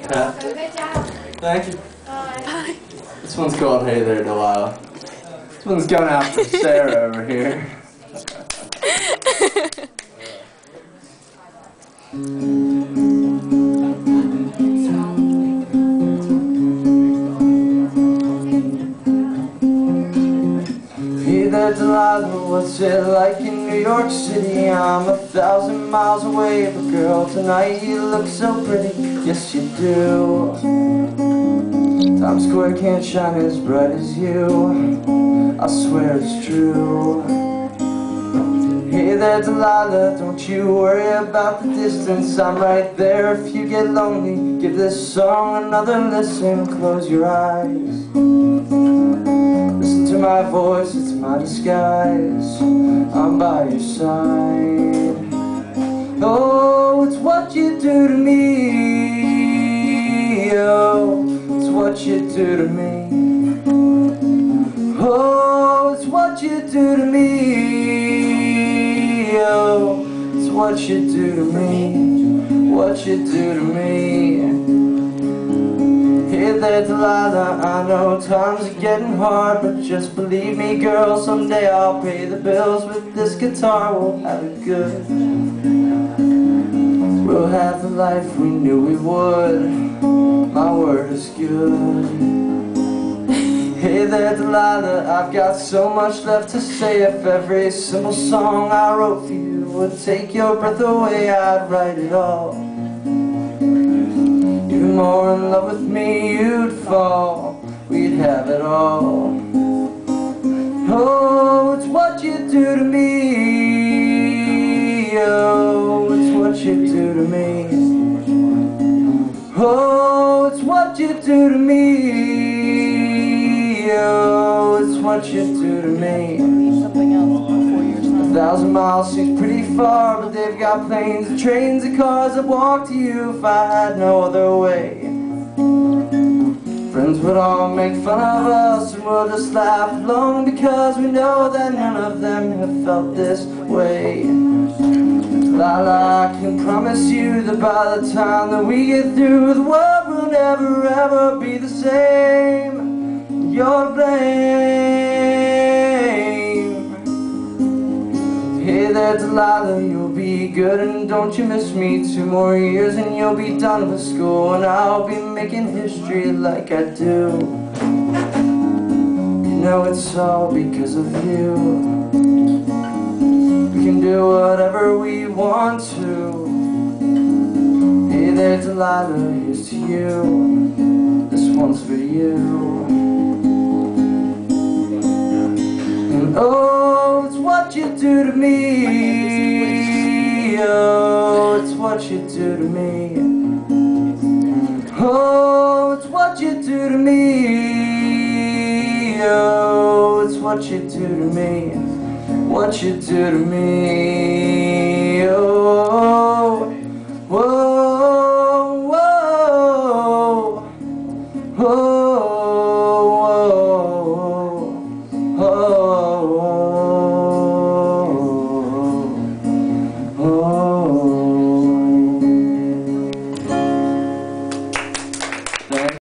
Thank you. This one's called Hey There, Delilah. This one's going out for Sarah over here. Hey there, Delilah, what's it like in New York City? I'm 1,000 miles away, but girl, tonight you look so pretty. Yes, you do. Times Square can't shine as bright as you. I swear it's true. Hey there, Delilah, don't you worry about the distance. I'm right there if you get lonely. Give this song another listen. Close your eyes. Listen to my voice, it's my disguise. I'm by your side. Oh, it's what you do to me. Oh, it's what you do to me. Oh, it's what you do to me. Oh, it's what you do to me. What you do to me. Hey there, Delilah, I know times are getting hard, but just believe me, girl, someday I'll pay the bills with this guitar. We'll have it good. We'll have the life we knew we would. My word is good. Hey there, Delilah, I've got so much left to say. If every simple song I wrote for you would take your breath away, I'd write it all. Even more in love with me you'd fall. We'd have it all. Oh, it's what you do to me. Oh, it's what you do to me. Oh, it's what you do to me. Oh, it's what you do to me. Something else before your son. 1,000 miles seems pretty far, but they've got planes and trains and cars that walk to you if I had no other way. Friends would all make fun of us and we'll just laugh along because we know that none of them have felt this way. Delilah, I can promise you that by the time that we get through, the world will never ever be the same. You're to blame. Hey there, Delilah, you'll be good and don't you miss me. 2 more years and you'll be done with school and I'll be making history like I do. You know it's all because of you. We can do whatever we want to. Hey there, Delilah, here's to you. This one's for you. And oh, it's what you do to me. Oh, it's what you do to me. Oh, it's what you do to me. Oh, it's what you do to me. What you do to me. Oh, whoa, whoa, whoa, whoa, whoa.